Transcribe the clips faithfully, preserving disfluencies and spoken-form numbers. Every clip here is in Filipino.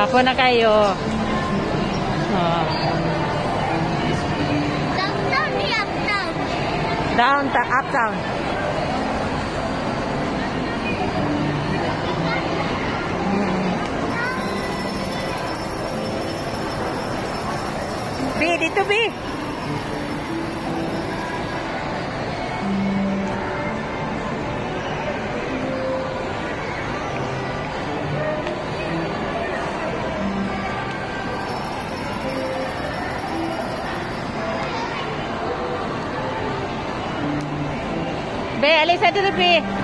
Apa nak kayo? Oh. Downtown ni uptown. Down ta uptown. B, dito B. B, alis sa dito B.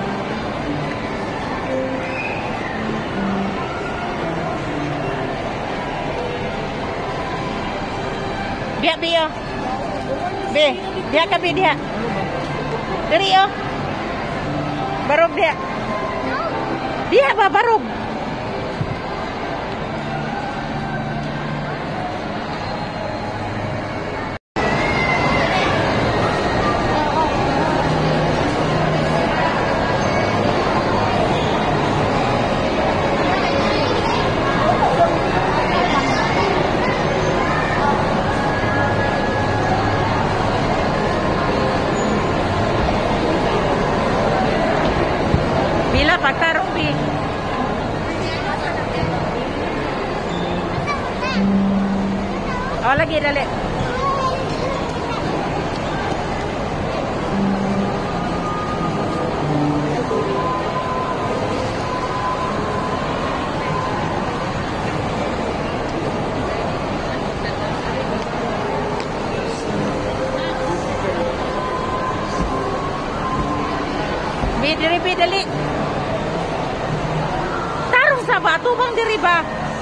Dia B oh. B, dia ke B dia. Dari oh. Barog dia. Dia ba barog? Bila pagtarong B. Oh, lagi dali. B, diri B, dali. Tarong sa bato bang diri ba?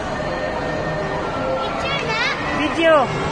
Picture na. Video.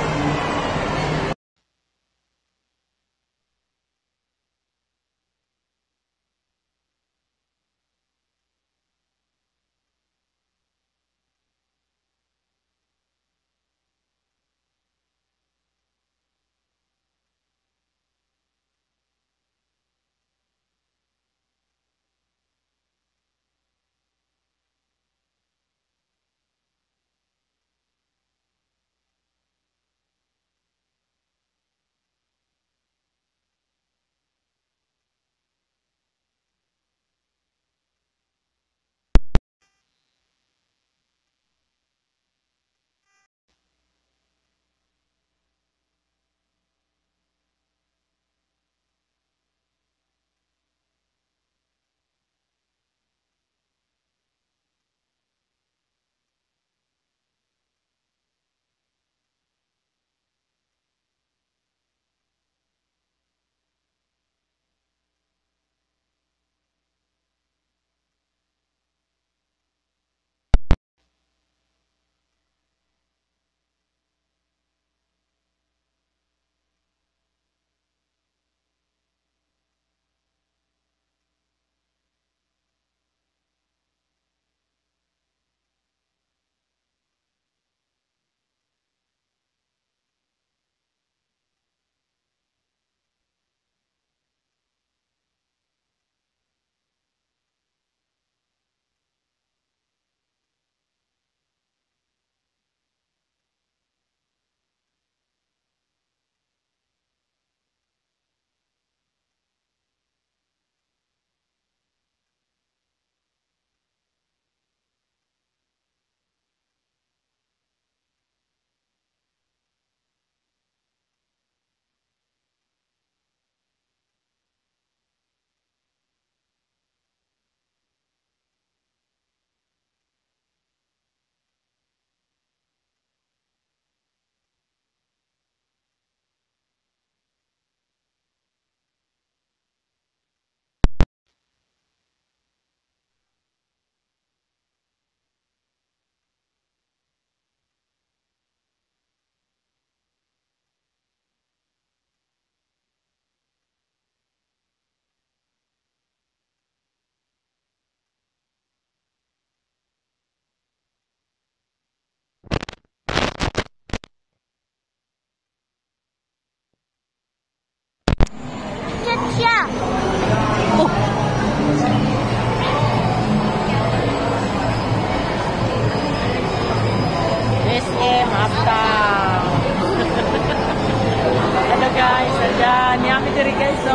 diri guys, so.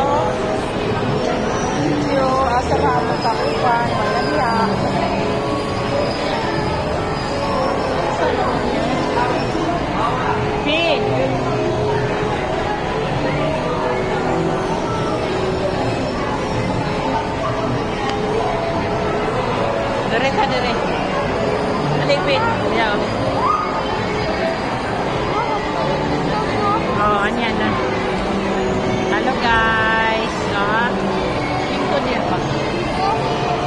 Yo, asa ba mo takupan, malaya. Pin. Dire ka dire. Alipin. Yo. Oh, anyan na. Hello guys. Ah, ito din pa.